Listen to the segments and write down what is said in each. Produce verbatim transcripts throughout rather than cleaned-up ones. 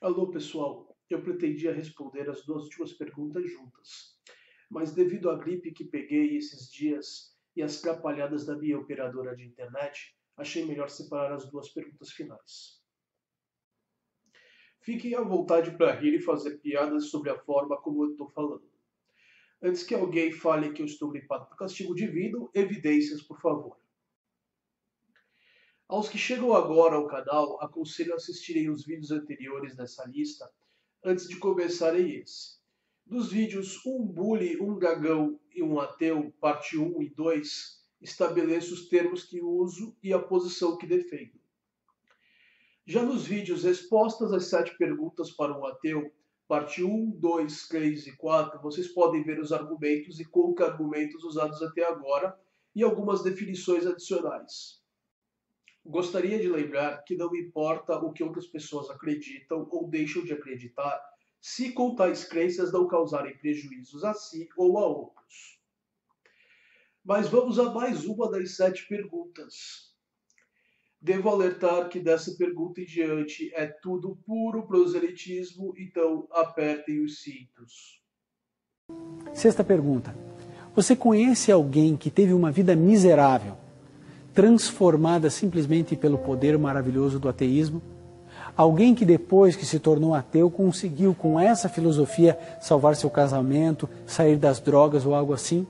Alô, pessoal. Eu pretendia responder as duas últimas perguntas juntas, mas devido à gripe que peguei esses dias e às trapalhadas da minha operadora de internet, achei melhor separar as duas perguntas finais. Fiquem à vontade para rir e fazer piadas sobre a forma como eu estou falando. Antes que alguém fale que eu estou gripado por castigo divino, evidências, por favor. Aos que chegam agora ao canal, aconselho a assistirem os vídeos anteriores dessa lista antes de começarem esse. Dos vídeos Um Bully, Um Gagão e Um Ateu, parte um e dois, estabeleço os termos que uso e a posição que defendo. Já nos vídeos Respostas às sete perguntas para um ateu, parte um, dois, três e quatro, vocês podem ver os argumentos e contra-argumentos usados até agora e algumas definições adicionais. Gostaria de lembrar que não importa o que outras pessoas acreditam ou deixam de acreditar, se com tais crenças não causarem prejuízos a si ou a outros. Mas vamos a mais uma das sete perguntas. Devo alertar que dessa pergunta em diante é tudo puro proselitismo, então apertem os cintos. Sexta pergunta. Você conhece alguém que teve uma vida miserável, transformada simplesmente pelo poder maravilhoso do ateísmo? Alguém que depois que se tornou ateu conseguiu com essa filosofia salvar seu casamento, sair das drogas ou algo assim?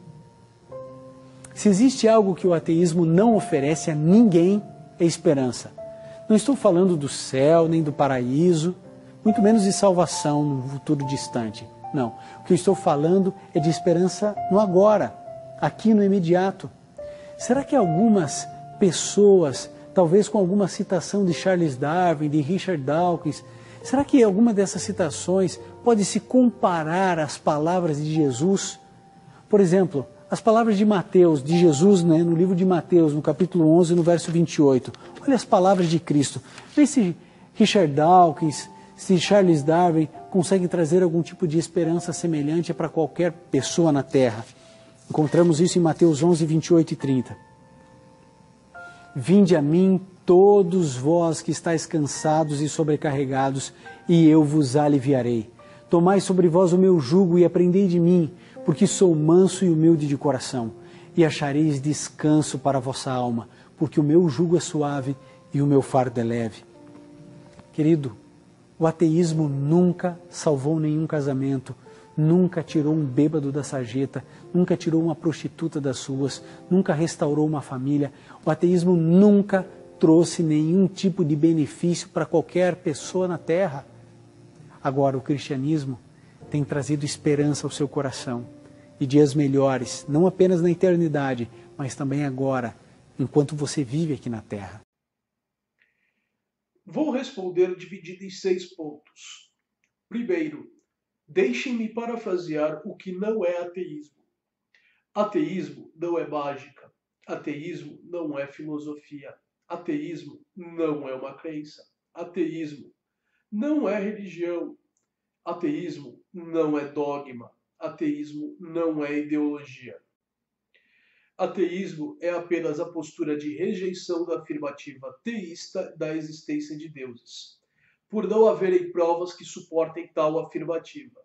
Se existe algo que o ateísmo não oferece a ninguém, é esperança. Não estou falando do céu, nem do paraíso, muito menos de salvação no futuro distante. Não, o que eu estou falando é de esperança no agora, aqui no imediato. Será que algumas pessoas, talvez com alguma citação de Charles Darwin, de Richard Dawkins, será que alguma dessas citações pode se comparar às palavras de Jesus? Por exemplo, as palavras de Mateus, de Jesus, né, no livro de Mateus, no capítulo onze, no verso vinte e oito. Olha as palavras de Cristo. Vê se Richard Dawkins, se Charles Darwin conseguem trazer algum tipo de esperança semelhante para qualquer pessoa na Terra. Encontramos isso em Mateus onze, vinte e oito e trinta. Vinde a mim todos vós que estáis cansados e sobrecarregados, e eu vos aliviarei. Tomai sobre vós o meu jugo e aprendei de mim, porque sou manso e humilde de coração, e achareis descanso para a vossa alma, porque o meu jugo é suave e o meu fardo é leve. Querido, o ateísmo nunca salvou nenhum casamento, nunca tirou um bêbado da sarjeta, nunca tirou uma prostituta das ruas, nunca restaurou uma família. O ateísmo nunca trouxe nenhum tipo de benefício para qualquer pessoa na Terra. Agora, o cristianismo tem trazido esperança ao seu coração e dias melhores, não apenas na eternidade, mas também agora, enquanto você vive aqui na Terra. Vou responder dividido em seis pontos. Primeiro, deixem-me parafrasear o que não é ateísmo. Ateísmo não é mágica. Ateísmo não é filosofia. Ateísmo não é uma crença. Ateísmo não é religião. Ateísmo não é dogma. Ateísmo não é ideologia. Ateísmo é apenas a postura de rejeição da afirmativa teísta da existência de deuses, por não haverem provas que suportem tal afirmativa.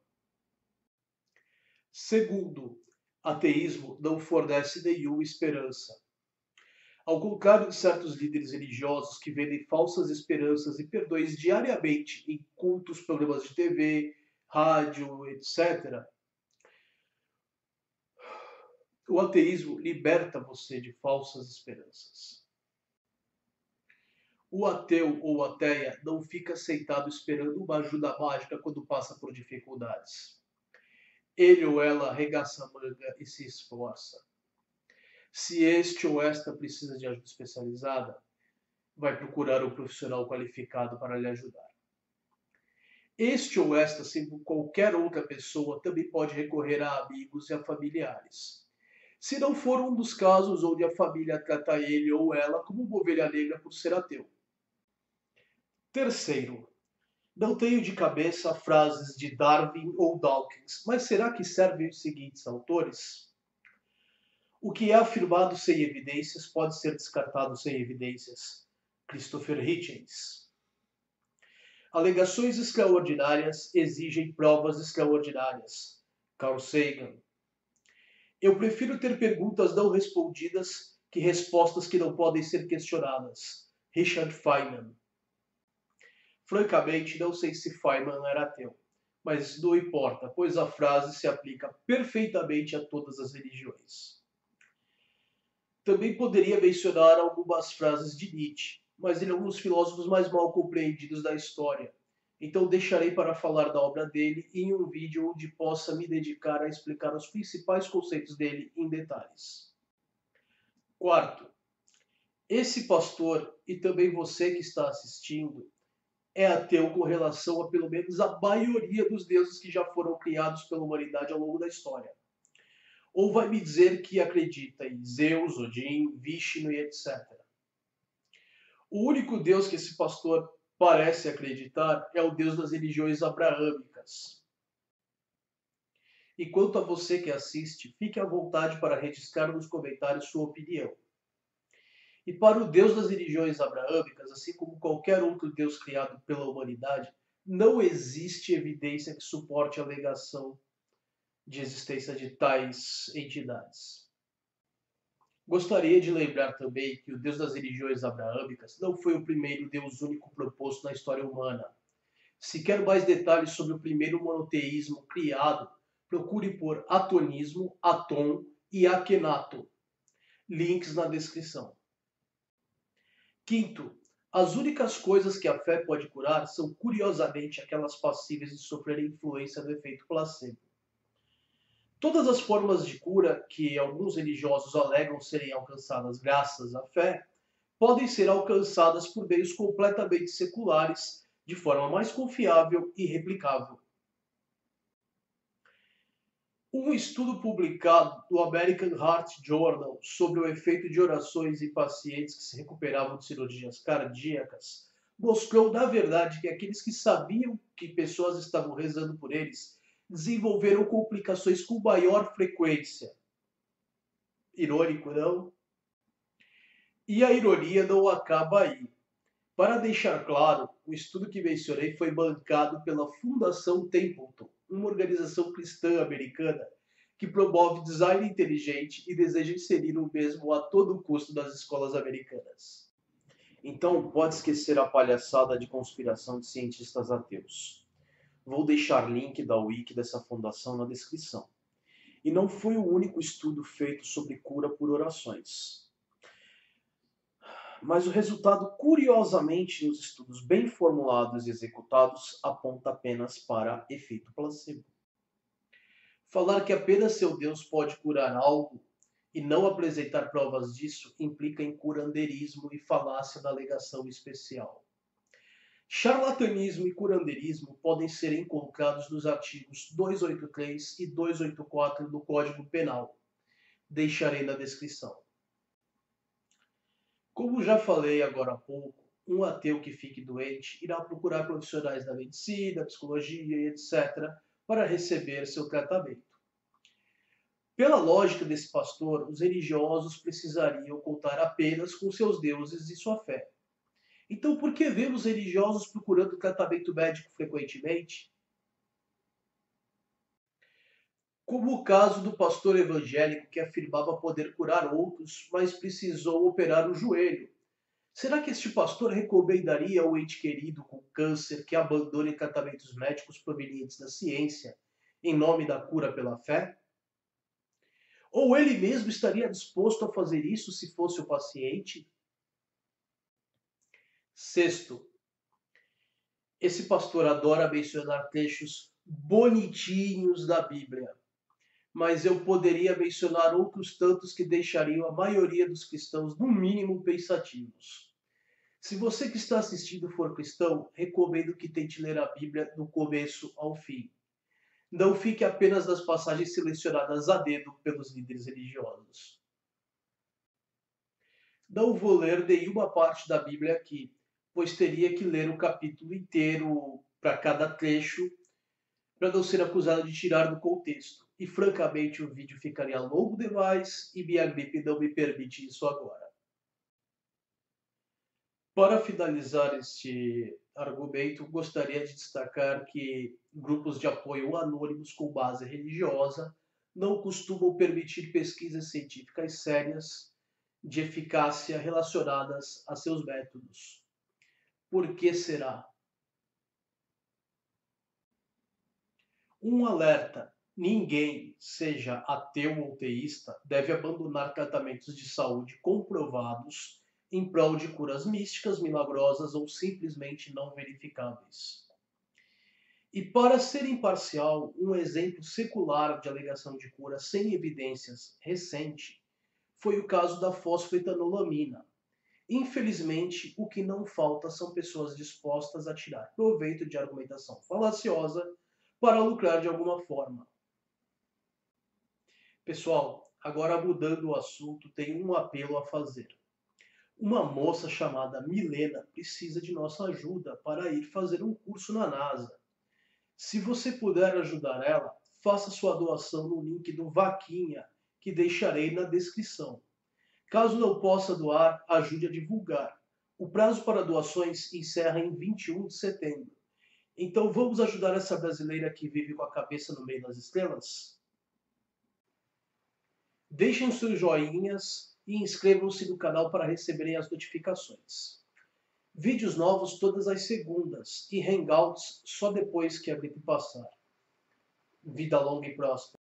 Segundo, ateísmo não fornece nenhuma esperança. Ao contrário de certos líderes religiosos que vendem falsas esperanças e perdões diariamente em cultos, programas de T V, rádio, etcétera, o ateísmo liberta você de falsas esperanças. O ateu ou ateia não fica sentado esperando uma ajuda mágica quando passa por dificuldades. Ele ou ela arregaça a manga e se esforça. Se este ou esta precisa de ajuda especializada, vai procurar um profissional qualificado para lhe ajudar. Este ou esta, assim como qualquer outra pessoa, também pode recorrer a amigos e a familiares. Se não for um dos casos onde a família trata ele ou ela como uma ovelha negra por ser ateu. Terceiro, não tenho de cabeça frases de Darwin ou Dawkins, mas será que servem os seguintes autores? O que é afirmado sem evidências pode ser descartado sem evidências. Christopher Hitchens. Alegações extraordinárias exigem provas extraordinárias. Carl Sagan. Eu prefiro ter perguntas não respondidas que respostas que não podem ser questionadas. Richard Feynman. Francamente, não sei se Feynman era ateu, mas não importa, pois a frase se aplica perfeitamente a todas as religiões. Também poderia mencionar algumas frases de Nietzsche, mas ele é um dos filósofos mais mal compreendidos da história. Então deixarei para falar da obra dele em um vídeo onde possa me dedicar a explicar os principais conceitos dele em detalhes. Quarto, esse pastor e também você que está assistindo é ateu com relação a pelo menos a maioria dos deuses que já foram criados pela humanidade ao longo da história. Ou vai me dizer que acredita em Zeus, Odin, Vishnu e etcétera. O único Deus que esse pastor parece acreditar é o Deus das religiões abraâmicas. E quanto a você que assiste, fique à vontade para registrar nos comentários sua opinião. E para o Deus das religiões abraâmicas, assim como qualquer outro Deus criado pela humanidade, não existe evidência que suporte a alegação de existência de tais entidades. Gostaria de lembrar também que o Deus das religiões abraâmicas não foi o primeiro Deus único proposto na história humana. Se quer mais detalhes sobre o primeiro monoteísmo criado, procure por Atonismo, Aton e Akhenaton. Links na descrição. Quinto, as únicas coisas que a fé pode curar são curiosamente aquelas passíveis de sofrer influência do efeito placebo. Todas as formas de cura que alguns religiosos alegam serem alcançadas graças à fé podem ser alcançadas por meios completamente seculares, de forma mais confiável e replicável. Um estudo publicado no American Heart Journal sobre o efeito de orações em pacientes que se recuperavam de cirurgias cardíacas mostrou, na verdade, que aqueles que sabiam que pessoas estavam rezando por eles desenvolveram complicações com maior frequência. Irônico, não? E a ironia não acaba aí. Para deixar claro, o estudo que mencionei foi bancado pela Fundação Templeton, uma organização cristã americana que promove design inteligente e deseja inserir o mesmo a todo custo nas escolas americanas. Então, pode esquecer a palhaçada de conspiração de cientistas ateus. Vou deixar link da wiki dessa fundação na descrição. E não foi o único estudo feito sobre cura por orações. Mas o resultado, curiosamente, nos estudos bem formulados e executados, aponta apenas para efeito placebo. Falar que apenas seu Deus pode curar algo e não apresentar provas disso implica em curanderismo e falácia da alegação especial. Charlatanismo e curanderismo podem ser encontrados nos artigos duzentos e oitenta e três e duzentos e oitenta e quatro do Código Penal. Deixarei na descrição. Como já falei agora há pouco, um ateu que fique doente irá procurar profissionais da medicina, psicologia e etcétera para receber seu tratamento. Pela lógica desse pastor, os religiosos precisariam contar apenas com seus deuses e sua fé. Então, por que vemos religiosos procurando tratamento médico frequentemente? Como o caso do pastor evangélico que afirmava poder curar outros, mas precisou operar o joelho. Será que este pastor recomendaria ao ente querido com câncer que abandone tratamentos médicos provenientes da ciência em nome da cura pela fé? Ou ele mesmo estaria disposto a fazer isso se fosse o paciente? Sexto, esse pastor adora mencionar trechos bonitinhos da Bíblia, mas eu poderia mencionar outros tantos que deixariam a maioria dos cristãos, no mínimo, pensativos. Se você que está assistindo for cristão, recomendo que tente ler a Bíblia do começo ao fim. Não fique apenas nas passagens selecionadas a dedo pelos líderes religiosos. Não vou ler nenhuma parte da Bíblia aqui, pois teria que ler o capítulo inteiro para cada trecho, para não ser acusado de tirar do contexto. E francamente o vídeo ficaria longo demais e minha gripe não me permite isso agora. Para finalizar este argumento, gostaria de destacar que grupos de apoio anônimos com base religiosa não costumam permitir pesquisas científicas sérias de eficácia relacionadas a seus métodos. Por que será? Um alerta: ninguém, seja ateu ou teísta, deve abandonar tratamentos de saúde comprovados em prol de curas místicas, milagrosas ou simplesmente não verificáveis. E para ser imparcial, um exemplo secular de alegação de cura sem evidências recente foi o caso da fosfetanolamina. Infelizmente, o que não falta são pessoas dispostas a tirar proveito de argumentação falaciosa para lucrar de alguma forma. Pessoal, agora mudando o assunto, tenho um apelo a fazer. Uma moça chamada Milena precisa de nossa ajuda para ir fazer um curso na NASA. Se você puder ajudar ela, faça sua doação no link do Vaquinha, que deixarei na descrição. Caso não possa doar, ajude a divulgar. O prazo para doações encerra em vinte e um de setembro. Então vamos ajudar essa brasileira que vive com a cabeça no meio das estrelas? Deixem os seus joinhas e inscrevam-se no canal para receberem as notificações. Vídeos novos todas as segundas e hangouts só depois que a gripe passar. Vida longa e próspera.